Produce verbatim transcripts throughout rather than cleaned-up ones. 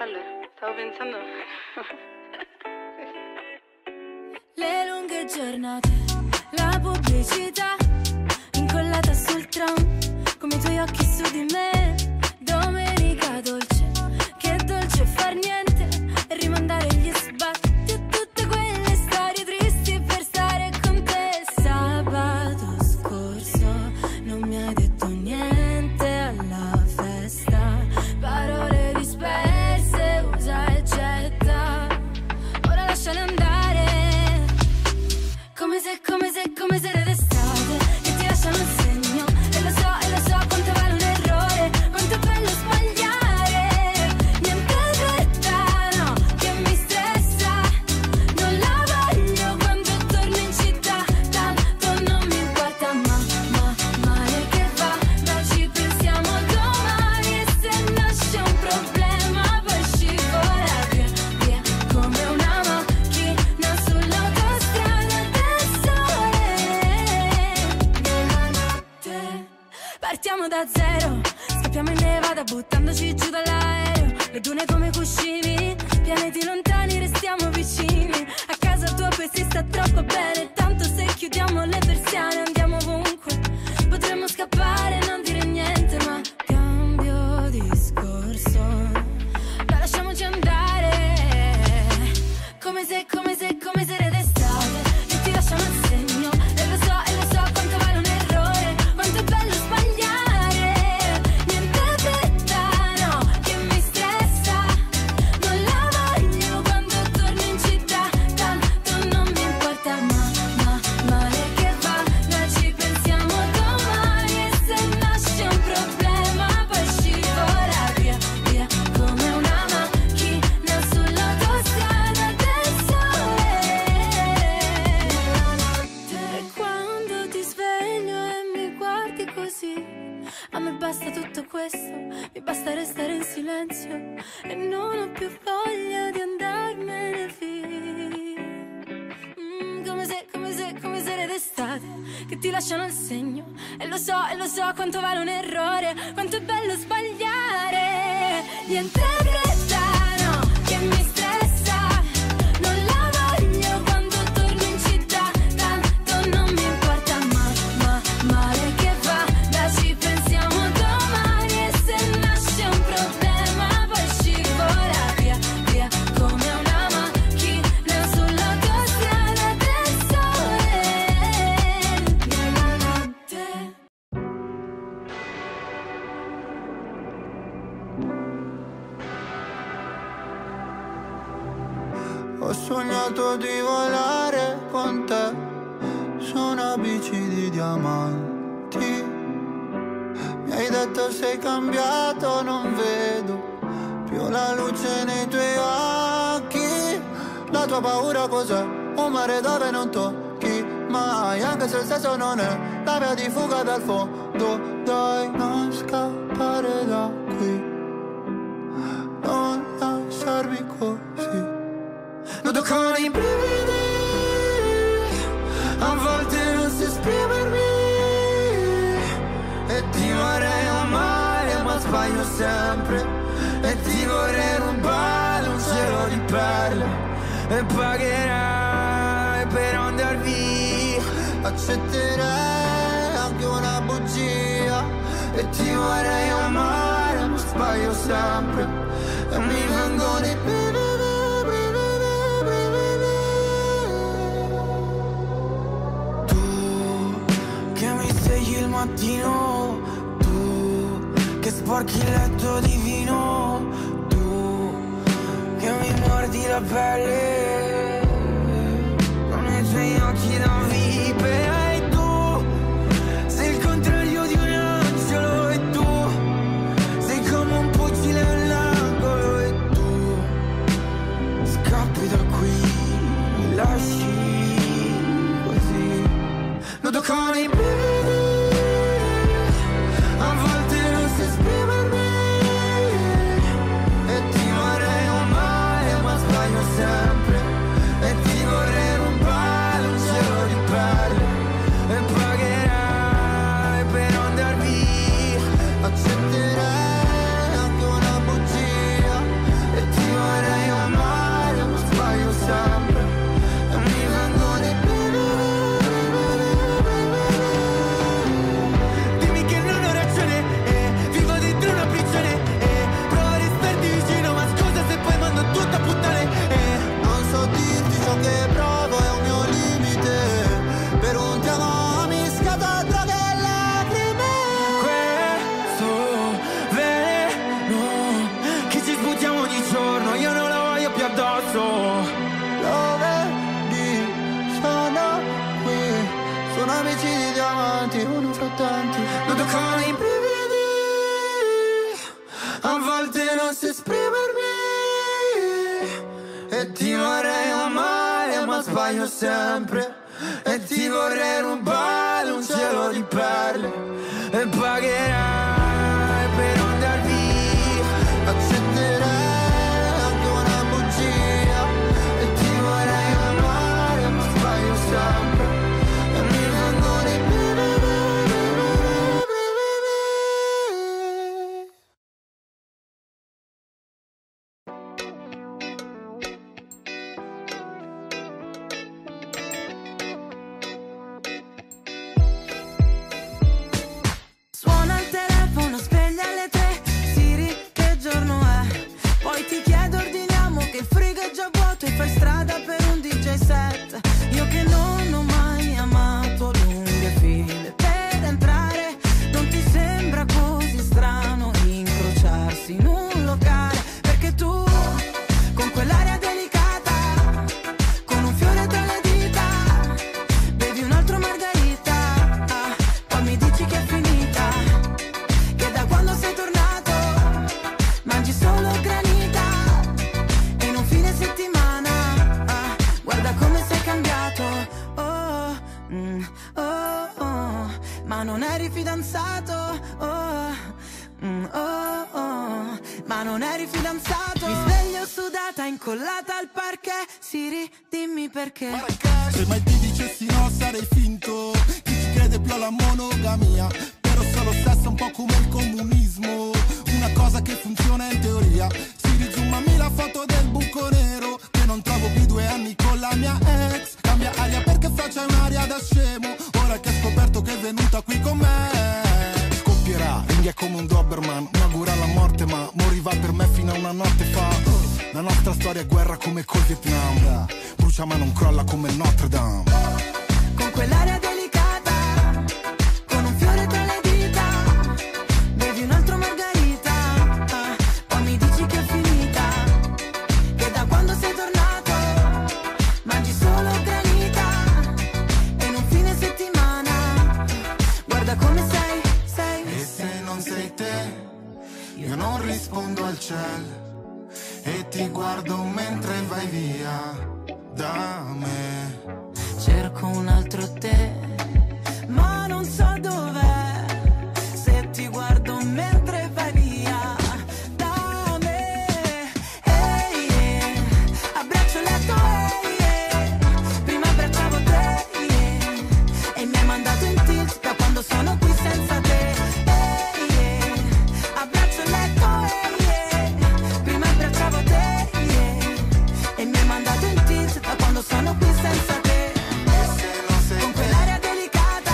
Allora, stavo pensando... Le lunghe giornate, la pubblicità incollata sul tram, come i tuoi occhi su di me. Domenica dolce, che dolce far niente e rimandare gli sbatti a tutte quelle storie tristi per stare con te. Sabato scorso non mi hai detto niente alla festa, parole disperse, usa e getta. Ora lasciale andare, come se, come se, come se le d'estate che ti lasciano il segno. E lo so, e lo so quanto vale un errore, quanto è bello sbagliare. Niente fretta, no, che mi stressa. Non la voglio quando torno in città, tanto non mi importa. Ma, ma, male che va, dai ci pensiamo domani. E se nasce un problema poi scivola via, via, come una macchina sull'autostrada del sole. Nella notte partiamo da zero, scappiamo in Nevada buttandoci giù dall'aereo. Le dune come cuscini, pianeti lontani restiamo vicini. A casa tua poi si sta troppo bene, tanto se chiudiamo le persiane andiamo ovunque. Potremmo scappare e non dire niente, ma cambio discorso, dai lasciamoci andare. Come se, come se, come se le d'estate che ti lasciano il segno. E lo so, e lo so quanto vale un errore, quanto è bello sbagliare. Niente fretta, no, che mi stressa. Non la voglio quando torno in città, tanto non mi importa. Ma, ma, male che va, noi ci pensiamo domani. E se nasce un problema poi scivola via, via, come una macchina sull'autostrada del sole. Nella notte, e quando ti sveglio e mi guardi così, a me basta tutto questo, mi basta restare in silenzio e non ho più voglia di andarmene via. Mm, come se, come se, come se le d'estate che ti lasciano il segno. E lo so, e lo so quanto vale un errore, quanto è bello sbagliare. Niente fretta, no, che mi stressa. Non la voglio quando torno in città, tanto non mi importa. Ma, ma, male che va, dai ci pensiamo domani. E se nasce un problema poi scivola via, via, come una macchina sull'autostrada del sole. Nella notte. Ho sognato di volare con te su una bici di diamanti. Mi hai detto sei cambiato, non vedo più la luce nei tuoi occhi. La tua paura cos'è? Un mare dove non tocchi mai, anche se il senso non è la via di fuga dal fondo. Dai, non scappare da qui, non lasciarmi così. Nudo con i brividi, a volte non so esprimermi. E ti vorrei amare ma sbaglio sempre. E ti vorrei rubare un cielo di perle. E pagherai per andar via. Accetterei anche una bugia. E ti vorrei amare ma sbaglio sempre. E mi vengono i brividi. Il mattino, tu che sporchi il letto di vino, tu che mi mordi la pelle con i tuoi occhi da vipe. E tu sei il contrario di un angelo. E tu sei come un pugile all'angolo. E tu scappi da qui, mi lasci così, nudo con i brividi. Sempre, e ti vorrei rubare un cielo di perle. sbaglio sempre. E ti vorrei rubare un cielo di perle. E pagherai per andar via. Accetterai anche una bugia. E ti vorrei amare ma sbaglio sempre. E mi vengono i Suona il telefono, sveglia alle tre. Siri, che giorno è? Poi ti chiedo, ordiniamo che il frigo è già vuoto e fai strada per un D J set. Io che non ho mai amato lunghe file per entrare. Non ti sembra così strano incrociarsi in un locale? Perché tu, con quell'aria delicata, con un fiore tra le dita, bevi un altro margarita, ah, poi mi dici che è finita, che da quando sei tornato mangi solo granita, e in un fine settimana, ah, guarda come sei cambiato, oh, mm, oh, oh, ma non eri fidanzato, oh, mm, oh, oh, ma non eri fidanzato. Mi sveglio sudata, incollata al parquet. Siri, dimmi perché. Se mai ti dicessi no sarei finto. Chi ci crede più alla monogamia? Però solo sesso un po' come il comunismo. Una cosa che funziona in teoria. Si rizoomami la foto del buco nero che non trovo più due anni con la mia ex. Cambia aria perché faccia un'aria da scemo. Ora che hai scoperto che è venuta qui con me. Scoppierà, quindi è come un Doberman. Un augura alla morte ma moriva per me fino a una notte fa. La nostra storia è guerra come col Vietnam. Brucia ma non crolla come Notre Dame. Con quell'aria delicata, con un fiore tra le dita, bevi un altro margarita, ah, poi mi dici che è finita, che da quando sei tornato mangi solo granita, e in un fine settimana guarda come sei, sei. E se non sei te, io non rispondo al cielo. E ti guardo mentre vai via da me. Cerco un altro te, ma non so dov'è. Se ti guardo mentre vai via da me, ehi, yeah. Abbraccio il letto, ehi, yeah. Prima abbracciavo te, yeah. E mi hai mandato in tilt da quando sono qui senza te, ehi, yeah. Abbraccio il letto, ehi, yeah. Prima abbracciavo te, yeah. E mi hai mandato in tilt da quando sono qui senza te. Con quell'aria delicata,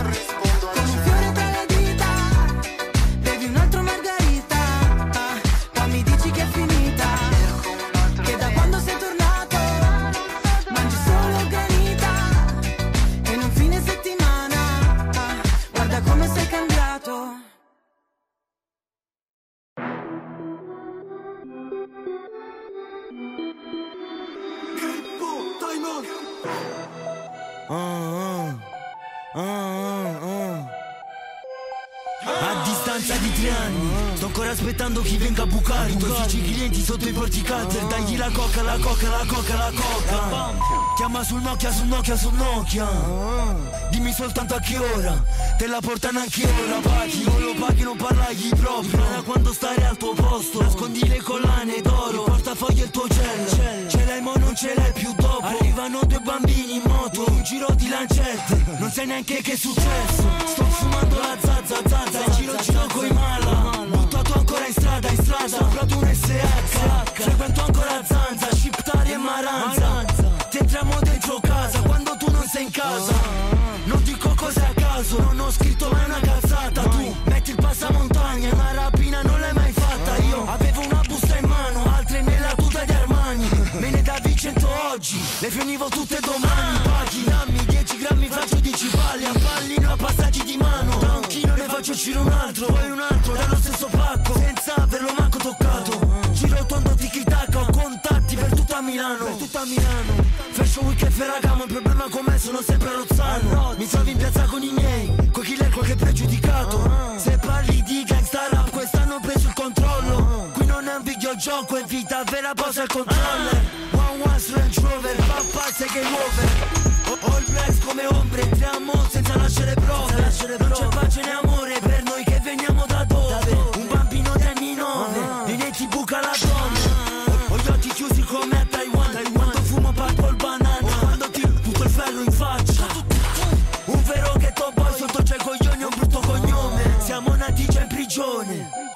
con un fiore tra le dita, bevi un altro margarita, ah, poi mi dici che è finita, che da quando sei tornato mangi solo granita, e in un fine settimana, ah, guarda come sei cambiato. A distanza di tre anni sto ancora aspettando chi venga a bucare. I tuoi uffici clienti sotto i porticalzer. Dagli la coca, la coca, la coca, la coca. Chiama sul Nokia, sul Nokia, sul Nokia. Dimmi soltanto a che ora te la portano anche ora. Paghi, o lo paghi, non parlagli proprio. Da quando stare al tuo posto nascondi le collane d'oro, il portafoglio e il tuo gel. Ce l'hai ma non ce l'hai più dopo. Arrivano due bambini in moto, un giro di lancette, non sai neanche che è successo. Sto fumando la zazza, zazza, in giro giro coi mala. Buttato ancora in strada, in strada, sopra tu un S H. Frequento ancora Zanza, Sciptari e Maranza. Ti entriamo dentro casa quando tu non sei in casa. Non dico cose a caso, non ho scritto mai una cazzata. Tu metti il passamontagna, una rapina non l'hai mai fatta. Io avevo una busta in mano, altre nella tuta di Armani. Me ne davi cento oggi, le finivo tutte domani. Paghi, dammi dieci grammi, faccio dieci palli. A pallino a passaggi di mano. Da un chilo ne faccio uscire un altro, poi un altro dallo stesso pacco, senza averlo manco toccato. Giro tondo tiki-taka, ho contatti per tutta Milano, per tutta Milano. Fashion Week e Ferragamo, il problema con me sono sempre Rozzano. Mi trovi in piazza con i miei, con killer qualche pregiudicato. Se parli di gangsta rap, quest'anno ho preso il controllo. Qui non è un videogioco, è vita vera, posa il controller. One One Range Rover, papà sai che che nuove. Ho, ho il black come ombre, entriamo senza lasciare prove. Senza lasciare prove. Non c'è pace né amore per noi che veniamo da dove? Un bambino di anni nove, nei netti buca la donna. Ho gli occhi chiusi come a Taiwan, quando fumo purple banana, quando ti butto il ferro in faccia. Un vero ghetto boy sotto c'è coglione, un brutto cognome. Siamo nati già in prigione.